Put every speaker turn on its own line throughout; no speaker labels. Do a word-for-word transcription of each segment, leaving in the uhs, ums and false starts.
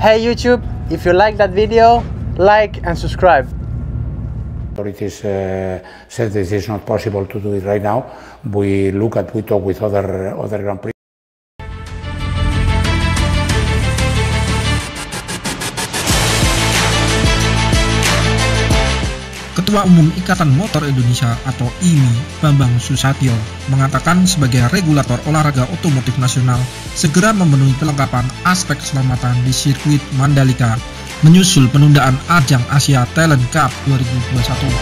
Hey YouTube, if you like that video, like and subscribe.
Authorities uh, said this is not possible to do it right now. We look at, we talk with other other Grand Prix.
Ketua Umum Ikatan Motor Indonesia atau I M I, Bambang Susatyo, mengatakan sebagai regulator olahraga otomotif nasional segera memenuhi kelengkapan aspek keselamatan di sirkuit Mandalika menyusul penundaan ajang Asia Talent Cup dua ribu dua puluh satu.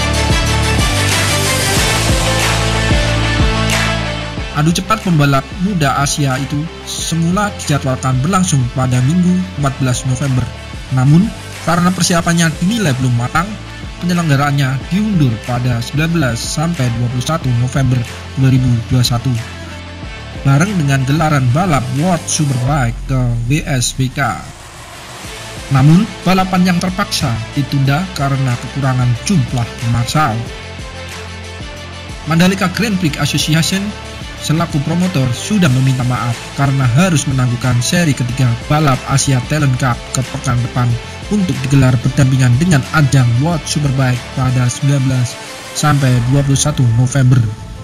Adu cepat pembalap muda Asia itu semula dijadwalkan berlangsung pada Minggu empat belas November. Namun, karena persiapannya dinilai belum matang, penyelenggaraannya diundur pada sembilan belas sampai dua puluh satu November dua ribu dua puluh satu. Bareng dengan gelaran balap World Superbike ke W S B K. Namun, balapan yang terpaksa ditunda karena kekurangan jumlah marsal. Mandalika Grand Prix Association selaku promotor sudah meminta maaf karena harus menangguhkan seri ketiga balap Asia Talent Cup ke pekan depan untuk digelar berdampingan dengan ajang World Superbike pada sembilan belas sampai dua puluh satu November.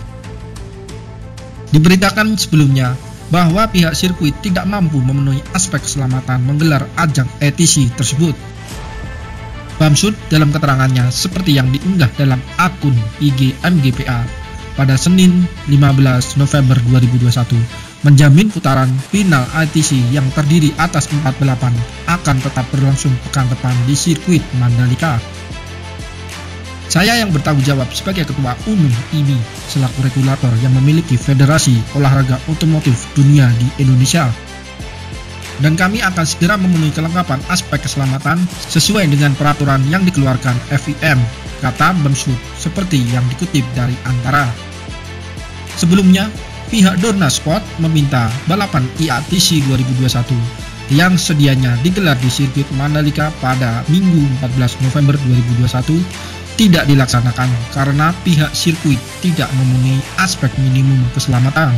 Diberitakan sebelumnya bahwa pihak sirkuit tidak mampu memenuhi aspek keselamatan menggelar ajang E T C tersebut. Bamsud dalam keterangannya seperti yang diunggah dalam akun I G M G P A pada Senin lima belas November dua ribu dua puluh satu menjamin putaran final I T C yang terdiri atas empat balapan akan tetap berlangsung pekan depan di sirkuit Mandalika. Saya yang bertanggung jawab sebagai Ketua Umum I M I selaku regulator yang memiliki Federasi Olahraga Otomotif Dunia di Indonesia. Dan kami akan segera memenuhi kelengkapan aspek keselamatan sesuai dengan peraturan yang dikeluarkan F I M, kata Bamsud seperti yang dikutip dari Antara. Sebelumnya, pihak Dorna Sport meminta balapan I A T C dua ribu dua puluh satu yang sedianya digelar di sirkuit Mandalika pada Minggu empat belas November dua ribu dua puluh satu tidak dilaksanakan karena pihak sirkuit tidak memenuhi aspek minimum keselamatan.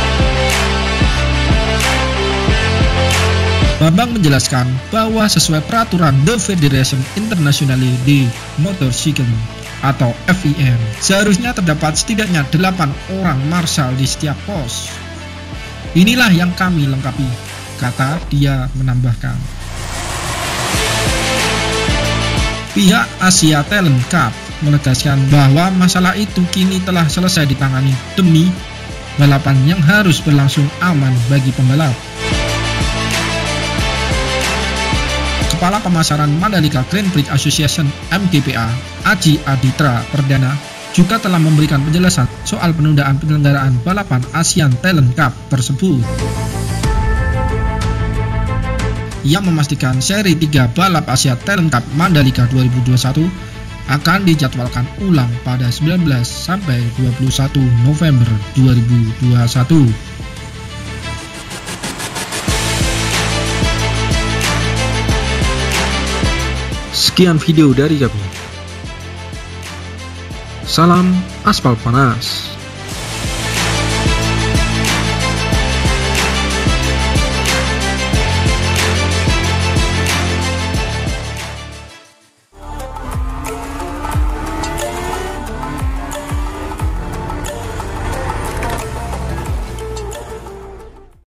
Bambang menjelaskan bahwa sesuai peraturan The Federation Internationale de Motorcycle atau F I M, seharusnya terdapat setidaknya delapan orang marshal di setiap pos. Inilah yang kami lengkapi, kata dia menambahkan. Pihak Asia Talent Cup menegaskan bahwa masalah itu kini telah selesai ditangani demi balapan yang harus berlangsung aman bagi pembalap. Kepala Pemasaran Mandalika Grand Prix Association M G P A, Aji Aditra Perdana, juga telah memberikan penjelasan soal penundaan penyelenggaraan balapan Asian Talent Cup tersebut. Ia memastikan seri tiga balap Asia Talent Cup Mandalika dua ribu dua puluh satu akan dijadwalkan ulang pada sembilan belas sampai dua puluh satu November dua ribu dua puluh satu. Sekian video dari kami. Salam aspal panas.